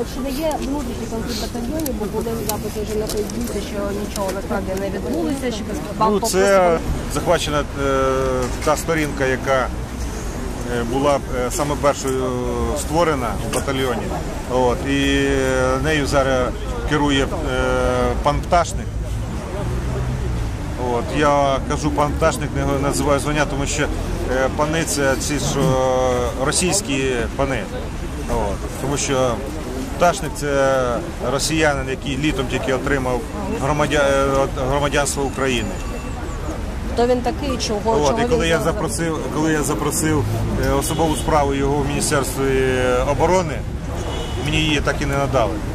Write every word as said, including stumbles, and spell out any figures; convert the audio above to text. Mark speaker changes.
Speaker 1: Чи не є внутрішній конфлікт батальйонів, бо були записи вже на Фейсбуці, що нічого насправді не відбулося, що вам
Speaker 2: Ну, це захвачена е, та сторінка, яка була саме першою створена в батальйоні. От, і нею зараз керує е, пан Пташник. От, я кажу пан Пташник, не називаю звання, тому що е, пани це ці що російські пани. От, тому що Пташник це росіянин, який літом тільки отримав громадя... громадянство України.
Speaker 1: Хто він такий, чого,
Speaker 2: От,
Speaker 1: чого
Speaker 2: і коли
Speaker 1: він
Speaker 2: я запросив, коли я запросив особову справу його в Міністерстві оборони, мені її так і не надали.